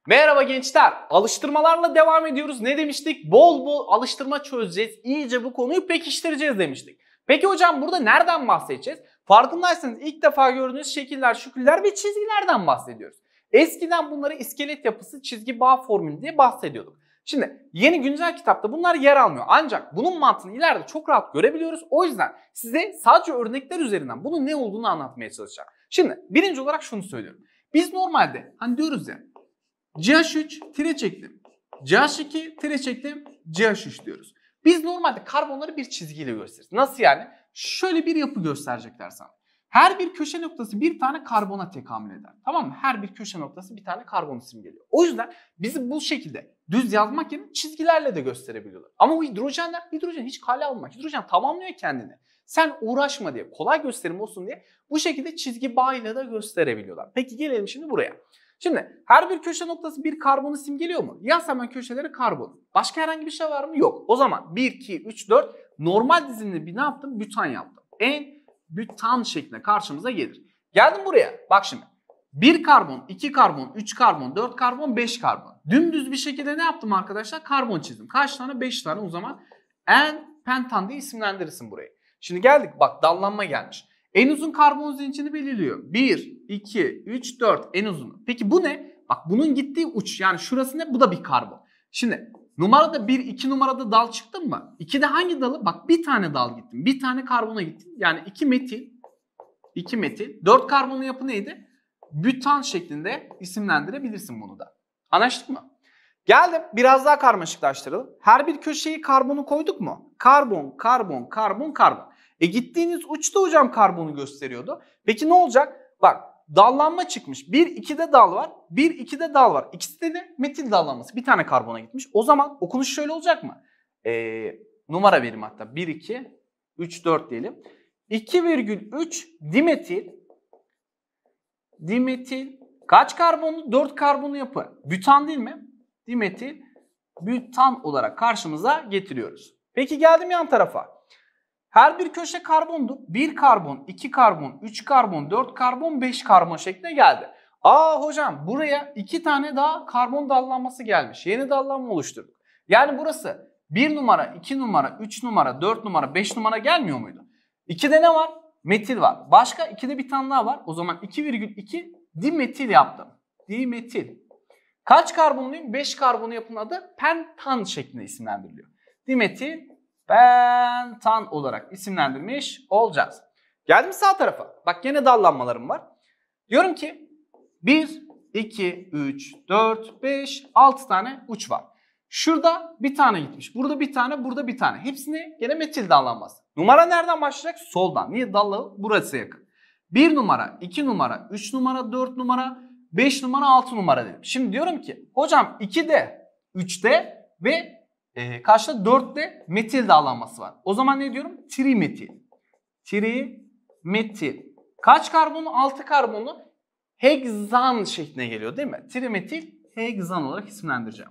Merhaba gençler. Alıştırmalarla devam ediyoruz. Ne demiştik? Bol bol alıştırma çözeceğiz. İyice bu konuyu pekiştireceğiz demiştik. Peki hocam burada nereden bahsedeceğiz? Farkındaysanız ilk defa gördüğünüz şekiller, şükürler ve çizgilerden bahsediyoruz. Eskiden bunları iskelet yapısı, çizgi bağ formülü diye bahsediyorduk. Şimdi yeni güncel kitapta bunlar yer almıyor. Ancak bunun mantığını ileride çok rahat görebiliyoruz. O yüzden size sadece örnekler üzerinden bunun ne olduğunu anlatmaya çalışacağım. Şimdi birinci olarak şunu söylüyorum. Biz normalde hani diyoruz ya, CH3 tire çektim, CH2 tire çektim, CH3 diyoruz. Biz normalde karbonları bir çizgiyle gösteririz. Nasıl yani? Şöyle bir yapı gösterecekler sana. Her bir köşe noktası bir tane karbona tekamül eder. Tamam mı? Her bir köşe noktası bir tane karbon isim geliyor. O yüzden bizi bu şekilde düz yazmak yerine çizgilerle de gösterebiliyorlar. Ama bu hidrojen hiç kale alma. Hidrojen tamamlıyor kendini. Sen uğraşma diye, kolay gösterim olsun diye bu şekilde çizgi bağıyla da gösterebiliyorlar. Peki gelelim şimdi buraya. Şimdi her bir köşe noktası bir karbonu simgeliyor mu? Yaz hemen köşeleri karbon. Başka herhangi bir şey var mı? Yok. O zaman 1, 2, 3, 4 normal dizimde bir ne yaptım? Bütan yaptım. En-bütan şeklinde karşımıza gelir. Geldim buraya. Bak şimdi. 1 karbon, 2 karbon, 3 karbon, 4 karbon, 5 karbon. Dümdüz bir şekilde ne yaptım arkadaşlar? Karbon çizdim. Kaç tane? 5 tane. O zaman en-pentan diye isimlendirirsin burayı. Şimdi geldik. Bak dallanma gelmiş. En uzun karbon zincirini belirliyor. 1, 2, 3, 4 en uzunu. Peki bu ne? Bak bunun gittiği uç. Yani şurası ne? Bu da bir karbon. Şimdi numarada 1, 2 numarada dal çıktı mı? 2'de hangi dalı? Bak bir tane dal gittim. Bir tane karbona gittim. Yani 2 metil. 2 metil. 4 karbonun yapı neydi? Bütan şeklinde isimlendirebilirsin bunu da. Anlaştık mı? Geldim biraz daha karmaşıklaştıralım. Her bir köşeyi karbonu koyduk mu? Karbon, karbon, karbon, karbon. Gittiğiniz uçta hocam karbonu gösteriyordu. Peki ne olacak? Bak dallanma çıkmış. 1, 2'de dal var. 1, 2'de dal var. İkisi de ne? Metil dallanması. Bir tane karbona gitmiş. O zaman okunuş şöyle olacak mı? Numara vereyim hatta. 1, 2, 3, 4 diyelim. 2,3 dimetil. Dimetil. Kaç karbonlu? 4 karbonlu yapı. Bütan değil mi? Dimetil. Bütan olarak karşımıza getiriyoruz. Peki geldim yan tarafa. Her bir köşe karbondu. 1 karbon, 2 karbon, 3 karbon, 4 karbon, 5 karbon şeklinde geldi. Hocam buraya 2 tane daha karbon dallanması gelmiş. Yeni dallanma oluşturduk. Yani burası 1 numara, 2 numara, 3 numara, 4 numara, 5 numara gelmiyor muydu? 2'de ne var? Metil var. Başka 2'de bir tane daha var. O zaman 2,2 dimetil yaptım. Dimetil. Kaç karbonluyum? 5 karbonu yapının adı pentan şeklinde isimlendiriliyor. Dimetil pentan olarak isimlendirmiş olacağız. Geldim sağ tarafa. Bak yine dallanmalarım var. Diyorum ki 1, 2, 3, 4, 5, 6 tane uç var. Şurada bir tane gitmiş. Burada bir tane, burada bir tane. Hepsini gene metil dallanması. Numara nereden başlayacak? Soldan. Niye? Dalı burası yakın. 1 numara, 2 numara, 3 numara, 4 numara, 5 numara, 6 numara dedim. Şimdi diyorum ki hocam 2'de, 3'te ve kaçta? 4'te metil dallanması var. O zaman ne diyorum? Trimetil. Trimetil. Kaç karbonu? 6 karbonu hegzan şekline geliyor değil mi? Trimetil hegzan olarak isimlendireceğim.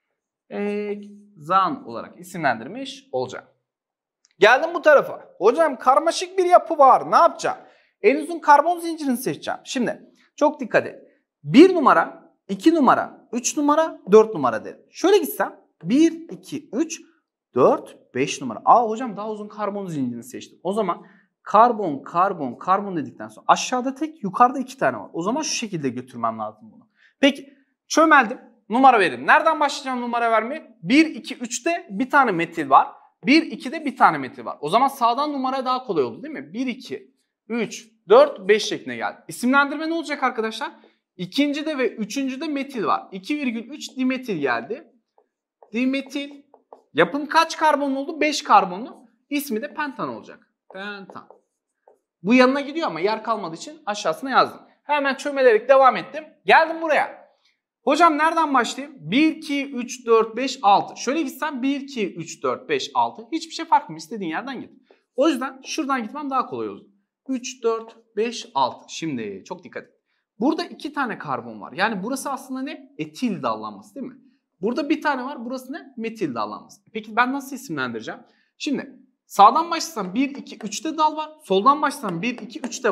Hegzan olarak isimlendirmiş olacağım. Geldim bu tarafa. Hocam karmaşık bir yapı var. Ne yapacağım? En uzun karbon zincirini seçeceğim. Şimdi çok dikkat et. 1 numara, 2 numara, 3 numara, 4 numara dedim. Şöyle gitsem 1, 2, 3, 4, 5 numara. Hocam daha uzun karbon zincirini seçtim. O zaman karbon, karbon, karbon dedikten sonra aşağıda tek, yukarıda 2 tane var. O zaman şu şekilde götürmem lazım bunu. Peki çömeldim. Numara verin. Nereden başlayacağım numara vermeye? 1, 2, 3'te bir tane metil var. 1, 2'de bir tane metil var. O zaman sağdan numara daha kolay oldu değil mi? 1, 2, 3, 4, 5 şeklinde geldi. İsimlendirme ne olacak arkadaşlar? İkincide ve üçüncüde metil var. 2,3 dimetil geldi. Dimetil. Yapım kaç karbon oldu? 5 karbonlu. İsmi de pentan olacak. Pentan. Bu yanına gidiyor ama yer kalmadığı için aşağısına yazdım. Hemen çömelerek devam ettim. Geldim buraya. Hocam nereden başlayayım? 1, 2, 3, 4, 5, 6. Şöyle gitsem 1, 2, 3, 4, 5, 6. Hiçbir şey fark etmiyor. İstediğin yerden git. O yüzden şuradan gitmem daha kolay oldu. 3, 4, 5, 6. Şimdi çok dikkat et. Burada 2 tane karbon var. Yani burası aslında ne? Etil dallanması değil mi? Burada bir tane var. Burası ne? Metil dallanması. Peki ben nasıl isimlendireceğim? Şimdi sağdan başlasam 1, 2, 3'te dal var. Soldan başlasam 1, 2, 3'te var.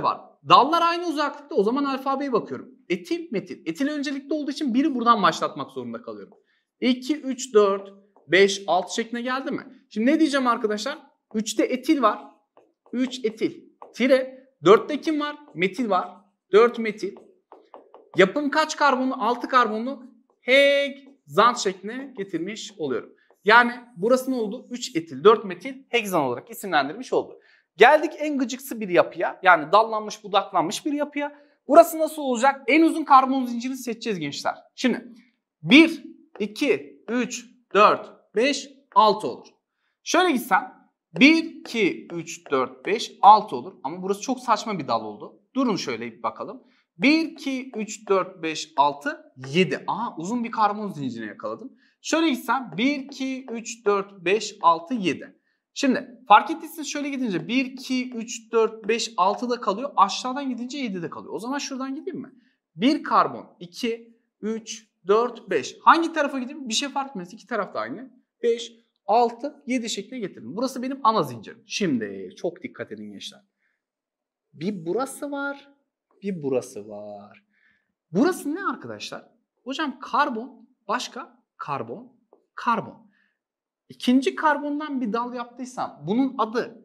dallar aynı uzaklıkta, o zaman alfabeye bakıyorum. Etil, metil. Etil öncelikli olduğu için biri buradan başlatmak zorunda kalıyorum. 2, 3, 4, 5, 6 şekline geldi mi? Şimdi ne diyeceğim arkadaşlar? 3'te etil var. 3 etil. Tire. 4'te kim var? Metil var. 4 metil. Yapım kaç karbonlu? 6 karbonlu. Hegzan şekline getirmiş oluyorum. Yani burası ne oldu? 3 etil, 4 metil hegzan olarak isimlendirmiş oldu. Geldik en gıcıksı bir yapıya. Yani dallanmış, budaklanmış bir yapıya. Burası nasıl olacak? En uzun karbon zincirini seçeceğiz gençler. Şimdi 1, 2, 3, 4, 5, 6 olur. Şöyle gitsem 1, 2, 3, 4, 5, 6 olur. Ama burası çok saçma bir dal oldu. Durun şöyle bir bakalım. 1, 2, 3, 4, 5, 6, 7. Aha, uzun bir karbon zincirine yakaladım. Şöyle gitsem 1, 2, 3, 4, 5, 6, 7. Şimdi fark ettiyseniz şöyle gidince 1, 2, 3, 4, 5, 6'da kalıyor. Aşağıdan gidince 7'de kalıyor. O zaman şuradan gideyim mi? 1 karbon, 2, 3, 4, 5. Hangi tarafa gideyim? Bir şey fark etmez. İki taraf da aynı. 5, 6, 7 şekline getirdim. Burası benim ana zincirim. Şimdi çok dikkat edin gençler. Bir burası var. Bir burası var. Burası ne arkadaşlar? Hocam karbon, başka karbon, karbon. İkinci karbondan bir dal yaptıysam bunun adı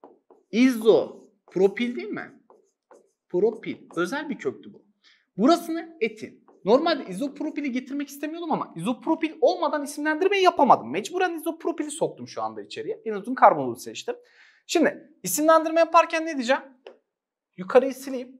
izopropil değil mi? Propil. Özel bir köktü bu. Burası ne? Etil. Normalde izopropili getirmek istemiyordum ama izopropil olmadan isimlendirmeyi yapamadım. Mecburen izopropili soktum şu anda içeriye. En uzun karbonu seçtim. Şimdi isimlendirme yaparken ne diyeceğim? Yukarıyı sileyim.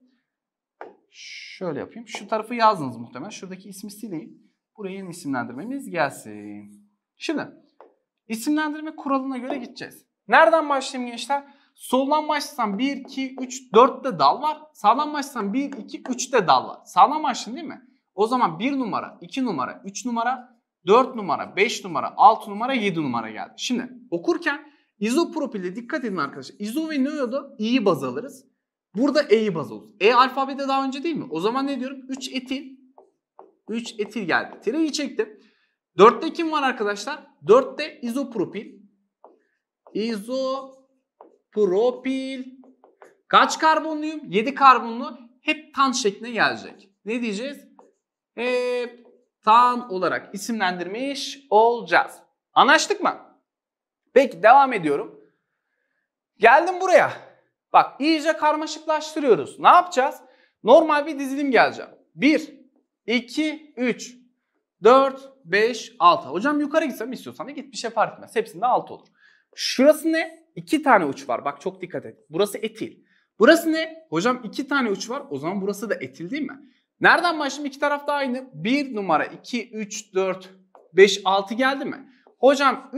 Şöyle yapayım. Şu tarafı yazdınız muhtemelen. Şuradaki ismi sileyim. Buraya yeni isimlendirmemiz gelsin. Şimdi isimlendirme kuralına göre gideceğiz. Nereden başlayayım gençler? Soldan başlasam 1, 2, 3, 4'te dal var. Sağdan başlasam 1, 2, 3'te dal var. Sağdan başlayayım değil mi? O zaman 1 numara, 2 numara, 3 numara, 4 numara, 5 numara, 6 numara, 7 numara geldi. Şimdi okurken izopropile dikkat edin arkadaşlar. İzo ve neo'da i'yi baz alırız. Burada e'yi baz alırız. E alfabede daha önce değil mi? O zaman ne diyorum? 3 etil. 3 etil geldi. Tireyi çektim. 4'te kim var arkadaşlar? 4'te izopropil. İzopropil. Kaç karbonluyum? 7 karbonlu. Heptan şekline gelecek. Ne diyeceğiz? Heptan olarak isimlendirmiş olacağız. Anlaştık mı? Peki devam ediyorum. Geldim buraya. Bak iyice karmaşıklaştırıyoruz. Ne yapacağız? Normal bir dizilim geleceğim. 1, 2, 3, 4, 5, 6. Hocam yukarı gitsem istiyorsan da git, bir şey fark etmez. Hepsinde 6 olur. Şurası ne? 2 tane uç var. Bak çok dikkat et. Burası etil. Burası ne? Hocam 2 tane uç var. O zaman burası da etil değil mi? Nereden başlayayım? İki taraf da aynı. 1 numara, 2, 3, 4, 5, 6 geldi mi? Hocam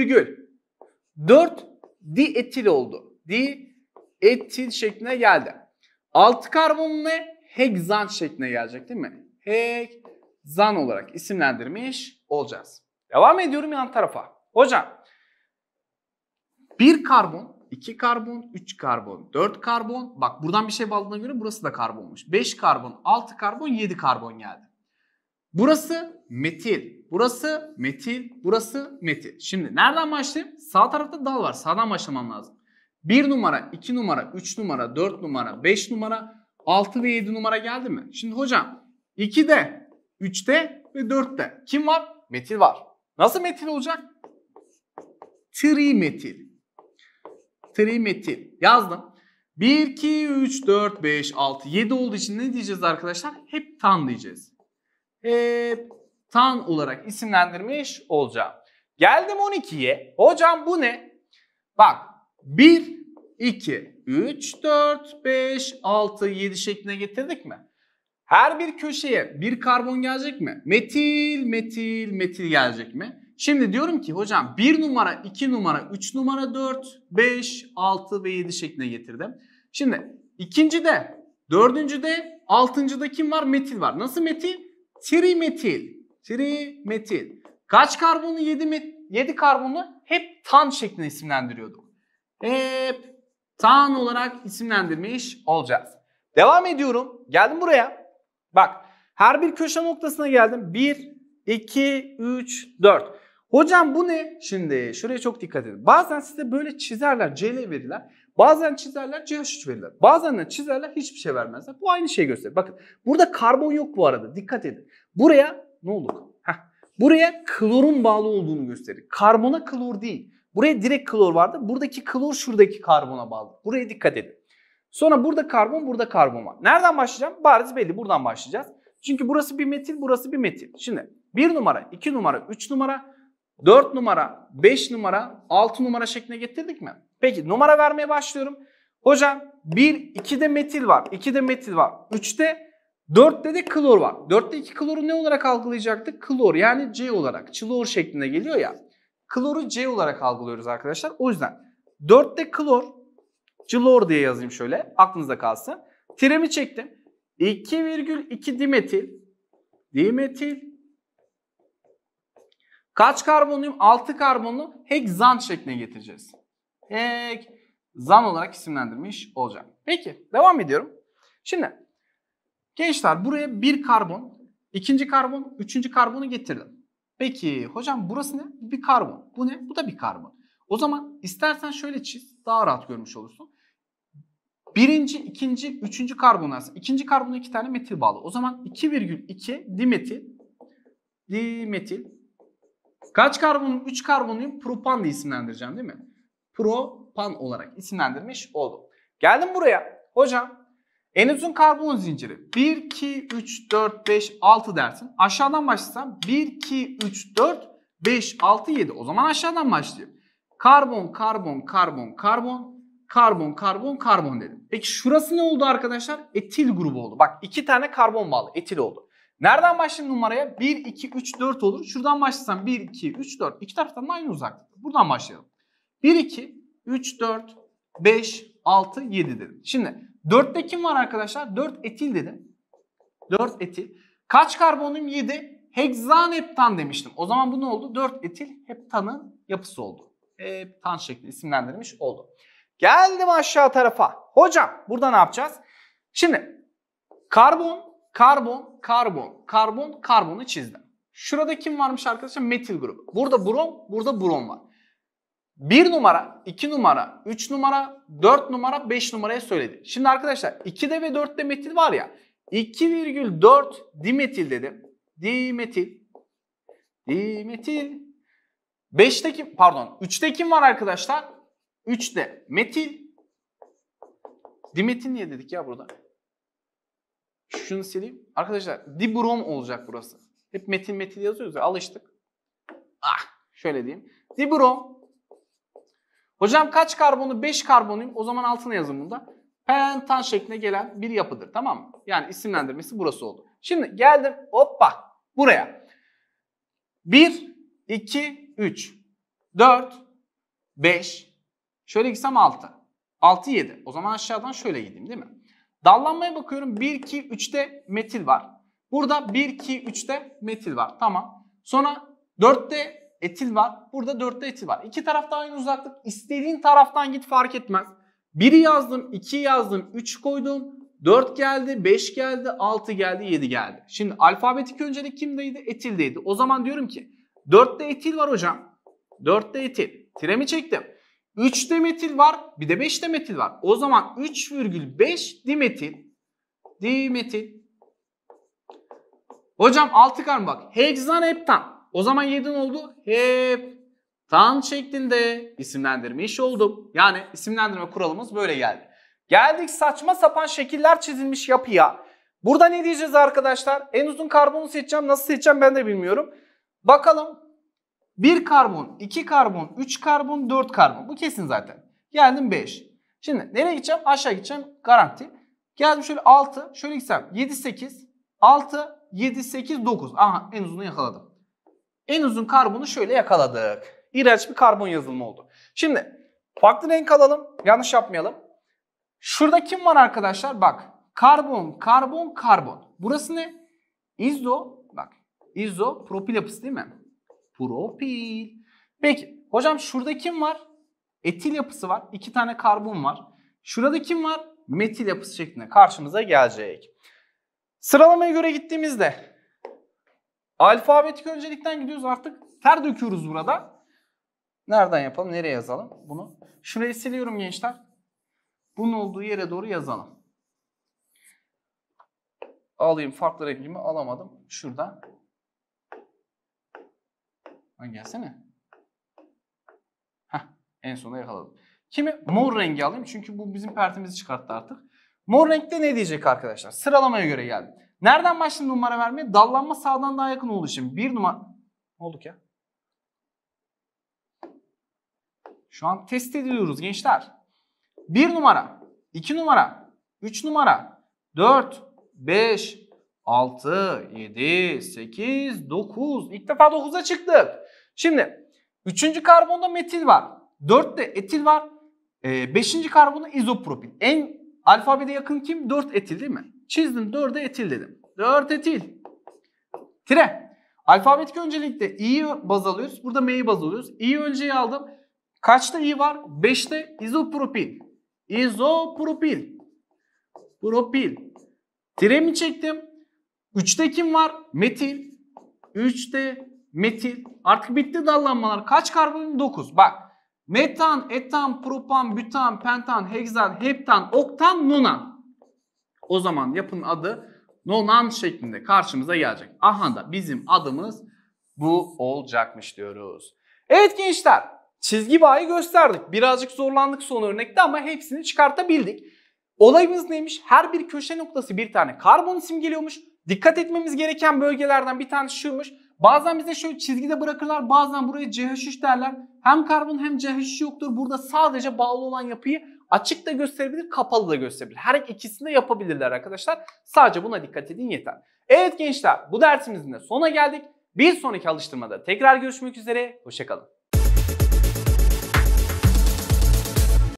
3,4 dietil oldu. Dietil şekline geldi. 6 karbon ne? Hegzan şekline gelecek değil mi? Hegzan olarak isimlendirmiş olacağız. Devam ediyorum yan tarafa. Hocam 1 karbon, 2 karbon, 3 karbon, 4 karbon. Bak buradan bir şey bağladığına göre burası da karbonmuş. 5 karbon, 6 karbon, 7 karbon geldi. Burası metil, burası metil, burası metil. Şimdi nereden başlayayım? Sağ tarafta dal var. Sağdan başlamam lazım. 1 numara, 2 numara, 3 numara, 4 numara, 5 numara, 6 ve 7 numara geldi mi? Şimdi hocam 2'de, 3'te ve 4'te kim var? Metil var. Nasıl metil olacak? Trimetil. Trimetil. Yazdım. 1, 2, 3, 4, 5, 6, 7 olduğu için ne diyeceğiz arkadaşlar? Heptan diyeceğiz. Heptan olarak isimlendirmiş olacağım. Geldim 12'ye. Hocam bu ne? Bak 1, 2, 3, 4, 5, 6, 7 şekline getirdik mi? Her bir köşeye bir karbon gelecek mi? Metil, metil, metil gelecek mi? Şimdi diyorum ki hocam 1 numara, 2 numara, 3 numara, 4, 5, 6 ve 7 şekline getirdim. Şimdi ikincide, dördüncüde, altıncıda kim var? Metil var. Nasıl metil? Trimetil. Trimetil. Kaç karbonu? 7 karbonu hep tan şeklinde isimlendiriyorduk. Hep tan olarak isimlendirmiş olacağız. Devam ediyorum. Geldim buraya. Bak her bir köşe noktasına geldim. 1, 2, 3, 4. Hocam bu ne? Şimdi şuraya çok dikkat edin. Bazen size böyle çizerler, CL verirler. Bazen çizerler CH3 verirler. Bazen de çizerler hiçbir şey vermezler. Bu aynı şeyi gösterir. Bakın burada karbon yok bu arada. Dikkat edin. Buraya ne oldu? Buraya klorun bağlı olduğunu gösterir. Karbona klor değil. Buraya direkt klor vardı. Buradaki klor şuradaki karbona bağlı. Buraya dikkat edin. Sonra burada karbon, burada karbon var. Nereden başlayacağım? Bariz belli. Buradan başlayacağız. Çünkü burası bir metil, burası bir metil. Şimdi 1 numara, 2 numara, 3 numara, 4 numara, 5 numara, 6 numara şekline getirdik mi? Peki numara vermeye başlıyorum. Hocam 1, 2'de metil var, 2'de metil var, 3'te 4'te de klor var. 4'te 2 kloru ne olarak algılayacaktık? Klor yani C olarak. Çilor şeklinde geliyor ya. Kloru C olarak algılıyoruz arkadaşlar. O yüzden 4'te klor, Clor diye yazayım şöyle aklınızda kalsın. Tiremi çektim. 2,2 dimetil. Dimetil. Kaç karbonluyum? 6 karbonlu heksan şekline getireceğiz. Heksan olarak isimlendirmiş olacağım. Peki devam ediyorum. Şimdi gençler buraya bir karbon, ikinci karbon, üçüncü karbonu getirdim. Peki hocam burası ne? Bir karbon. Bu ne? Bu da bir karbon. O zaman istersen şöyle çiz. Daha rahat görmüş olursun. Birinci, ikinci, üçüncü karbon arasında. İkinci karbona 2 tane metil bağlı. O zaman 2,2 dimetil. Dimetil. Kaç karbonum? 3 karbonuyum. Propan diye isimlendireceğim değil mi? Propan olarak isimlendirmiş oldum. Geldim buraya. Hocam en uzun karbon zinciri 1, 2, 3, 4, 5, 6 dersin. Aşağıdan başlasam 1, 2, 3, 4, 5, 6, 7. O zaman aşağıdan başlayayım. Karbon, karbon, karbon, karbon, karbon, karbon, karbon dedim. Peki şurası ne oldu arkadaşlar? Etil grubu oldu. Bak 2 tane karbon bağlı. Etil oldu. Nereden başlayayım numaraya? 1, 2, 3, 4 olur. Şuradan başlasam 1, 2, 3, 4. İki taraftan da aynı uzaklık. Buradan başlayalım. 1, 2, 3, 4, 5, 6, 7 dedim. Şimdi 4'te kim var arkadaşlar? 4 etil dedim. 4 etil. Kaç karbonum? 7. Heksanheptan demiştim. O zaman bu ne oldu? 4 etil heptanın yapısı oldu. Heptan şeklinde isimlendirilmiş oldu. Geldim aşağı tarafa. Hocam burada ne yapacağız? Şimdi karbon, karbon, karbon, karbon, karbonu çizdim. Şurada kim varmış arkadaşlar? Metil grubu. Burada brom, burada brom var. 1 numara, 2 numara, 3 numara, 4 numara, 5 numaraya söyledi. Şimdi arkadaşlar 2'de ve 4'te metil var ya. 2,4 dimetil dedim. Dimetil. Dimetil. 5'te kim? Pardon. 3'te kim var arkadaşlar? 3'te metil. Dimetil niye dedik ya burada? Şunu sileyim. Arkadaşlar dibrom olacak burası. Hep metil metil yazıyoruz ya, alıştık. Şöyle diyeyim. Dibrom. Hocam kaç karbonu? 5 karbonuyum. O zaman altına yazın bunda. Pentan şekline gelen bir yapıdır. Tamam mı? Yani isimlendirmesi burası oldu. Şimdi geldim hoppa buraya. 1, 2, 3, 4, 5. Şöyle gitsem 6. 6, 7. O zaman aşağıdan şöyle gideyim değil mi? Dallanmaya bakıyorum. 1, 2, 3'te metil var. Burada 1, 2, 3'te metil var. Tamam. Sonra 4'te etil var. Burada 4'te etil var. İki tarafta aynı uzaklık. İstediğin taraftan git fark etmez. 1'i yazdım, 2'yi yazdım, 3 koydum. 4 geldi, 5 geldi, 6 geldi, 7 geldi. Şimdi alfabetik öncelik kimdeydi? Etildeydi. O zaman diyorum ki 4'te etil var hocam. 4'te etil. Tiremi çektim. 3'te metil var, bir de 5'te metil var. O zaman 3,5 dimetil. Dimetil. Hocam 6 karbon bak. Heksanheptan. O zaman 7 oldu. Heptan şeklinde isimlendirmiş oldum. Yani isimlendirme kuralımız böyle geldi. Geldik saçma sapan şekiller çizilmiş yapıya. Burada ne diyeceğiz arkadaşlar? En uzun karbonu seçeceğim. Nasıl seçeceğim ben de bilmiyorum. Bakalım. 1 karbon, 2 karbon, 3 karbon, 4 karbon. Bu kesin zaten. Geldim 5. Şimdi nereye gideceğim? Aşağı gideceğim. Garanti. Geldim şöyle 6. Şöyle gitsem 7, 8. 6, 7, 8, 9. Aha en uzunu yakaladım. En uzun karbonu şöyle yakaladık. İğrenç bir karbon yazılımı oldu. Şimdi farklı renk alalım. Yanlış yapmayalım. Şurada kim var arkadaşlar? Bak. Karbon, karbon, karbon. Burası ne? İzo. Bak. İzo propil yapısı değil mi? Propil. Peki. Hocam şurada kim var? Etil yapısı var. 2 tane karbon var. Şurada kim var? Metil yapısı şeklinde karşımıza gelecek. Sıralamaya göre gittiğimizde alfabetik öncelikten gidiyoruz artık. Ter döküyoruz burada. Nereden yapalım? Nereye yazalım bunu? Şurayı siliyorum gençler. bunun olduğu yere doğru yazalım. Alayım, farklı rengimi alamadım. Şurada. Gelsene. Heh, en sona yakaladım. Kimi? Mor rengi alayım çünkü bu bizim pertimizi çıkarttı artık. Mor renkte ne diyecek arkadaşlar? Sıralamaya göre geldim. Nereden başladım numara vermeye? Dallanma sağdan daha yakın olduğu için. Bir numara... Ne olduk ya? Şu an test ediyoruz gençler. 1 numara, 2 numara, 3 numara, 4, 5, 6, 7, 8, 9. İlk defa 9'a çıktık. Şimdi 3. karbonda metil var. 4'te etil var. 5. karbonda izopropil. En alfabede yakın kim? 4 etil değil mi? Çizdim, 4'e etil dedim. 4 etil. Tire. Alfabetik öncelikle i'yi baz alıyoruz. Burada m'yi baz alıyoruz. i'yi önceye aldım. Kaçta i var? 5'te izopropil. İzopropil. Propil. Tiremi çektim. 3'te kim var? Metil. 3'te metil. Artık bitti dallanmalar. Kaç karbon? 9. Bak. Metan, etan, propan, bütan, pentan, heksan, heptan, oktan, nonan. O zaman yapının adı nonan şeklinde karşımıza gelecek. Aha da bizim adımız bu olacakmış diyoruz. Evet gençler. Çizgi bağı gösterdik. Birazcık zorlandık son örnekte ama hepsini çıkartabildik. Olayımız neymiş? Her bir köşe noktası bir tane karbon isim geliyormuş. Dikkat etmemiz gereken bölgelerden bir tanesi şuymuş. Bazen bize şöyle çizgide bırakırlar. Bazen buraya CH3 derler. Hem karbon hem CH3 yoktur. Burada sadece bağlı olan yapıyı açık da gösterebilir, kapalı da gösterebilir. Her ikisini de yapabilirler arkadaşlar. Sadece buna dikkat edin yeter. Evet gençler, bu dersimizin de sonuna geldik. Bir sonraki alıştırmada tekrar görüşmek üzere. Hoşça kalın.